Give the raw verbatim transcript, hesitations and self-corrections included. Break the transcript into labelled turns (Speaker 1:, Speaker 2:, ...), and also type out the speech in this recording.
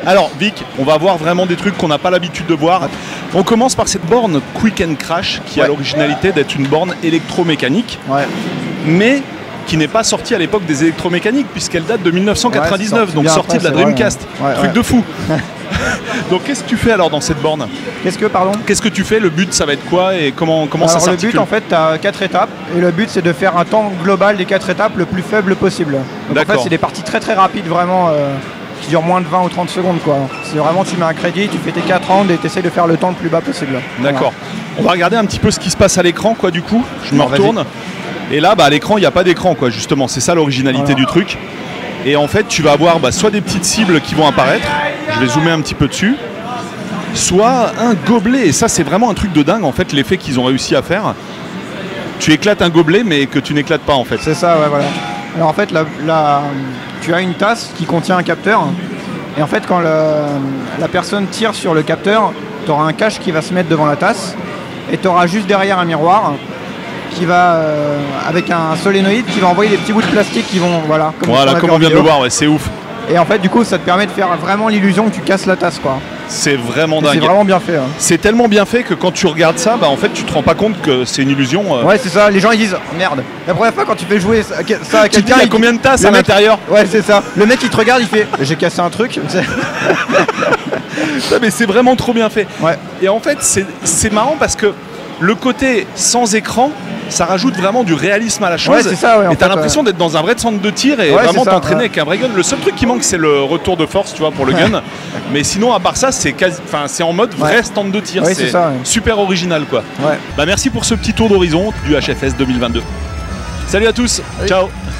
Speaker 1: Alors Vic, on va voir vraiment des trucs qu'on n'a pas l'habitude de voir. On commence par cette borne Quick and Crash qui ouais. a l'originalité d'être une borne électromécanique, ouais. mais qui n'est pas sortie à l'époque des électromécaniques puisqu'elle date de mille neuf cent quatre-vingt-dix-neuf, ouais, donc sortie après, de la Dreamcast. Ouais. Ouais, Truc ouais. de fou. Donc qu'est-ce que tu fais alors dans cette borne?
Speaker 2: Qu'est-ce que, pardon?
Speaker 1: Qu'est-ce que tu fais? Le but, ça va être quoi et comment, comment
Speaker 2: alors,
Speaker 1: ça s'articule?
Speaker 2: Le but, en fait, tu as quatre étapes et le but, c'est de faire un temps global des quatre étapes le plus faible possible. Donc en fait, c'est des parties très très rapides, vraiment, euh, qui durent moins de vingt ou trente secondes, quoi. C'est vraiment, tu mets un crédit, tu fais tes quatre rounds et tu essaies de faire le temps le plus bas possible.
Speaker 1: D'accord. Voilà. On va regarder un petit peu ce qui se passe à l'écran, quoi, du coup. Je me retourne. Et là, bah, à l'écran, il n'y a pas d'écran, quoi, justement. C'est ça l'originalité voilà. du truc. Et en fait, tu vas avoir bah, soit des petites cibles qui vont apparaître. Je vais zoomer un petit peu dessus. Soit un gobelet. Et ça, c'est vraiment un truc de dingue, en fait, l'effet qu'ils ont réussi à faire. Tu éclates un gobelet, mais que tu n'éclates pas, en fait.
Speaker 2: C'est ça, ouais, voilà. Alors, en fait, la, la, tu as une tasse qui contient un capteur. Et en fait, quand le, la personne tire sur le capteur, tu auras un cache qui va se mettre devant la tasse. Et tu auras juste derrière un miroir qui va, euh, avec un solénoïde qui va envoyer des petits bouts de plastique qui vont, voilà.
Speaker 1: Comme voilà, comme on vient de le voir, ouais, c'est ouf.
Speaker 2: Et en fait, du coup, ça te permet de faire vraiment l'illusion que tu casses la tasse, quoi.
Speaker 1: C'est vraiment dingue.
Speaker 2: C'est vraiment bien fait. Hein.
Speaker 1: C'est tellement bien fait que quand tu regardes ça, bah en fait, tu te rends pas compte que c'est une illusion. Euh...
Speaker 2: Ouais, c'est ça. Les gens ils disent oh, merde. La première fois quand tu fais jouer ça, ça à quelqu'un,
Speaker 1: il y a combien de tasses à l'intérieur?
Speaker 2: Ouais, c'est ça. Le mec il te regarde, il fait j'ai cassé un truc.
Speaker 1: Ça, mais c'est vraiment trop bien fait.
Speaker 2: Ouais.
Speaker 1: Et en fait, c'est marrant parce que le côté sans écran, ça rajoute vraiment du réalisme à la chose.
Speaker 2: Ouais, c'est ça, ouais,
Speaker 1: et t'as l'impression
Speaker 2: ouais.
Speaker 1: d'être dans un vrai centre de tir et
Speaker 2: ouais,
Speaker 1: vraiment t'entraîner
Speaker 2: ouais.
Speaker 1: avec un vrai gun. Le seul truc qui manque, c'est le retour de force, tu vois, pour le gun. Mais sinon, à part ça, c'est quasi... enfin, en mode vrai ouais. stand de tir.
Speaker 2: Ouais,
Speaker 1: c'est
Speaker 2: ouais.
Speaker 1: super original, quoi.
Speaker 2: Ouais.
Speaker 1: Bah, merci pour ce petit tour d'horizon du H F S deux mille vingt-deux. Salut à tous. Salut. Ciao.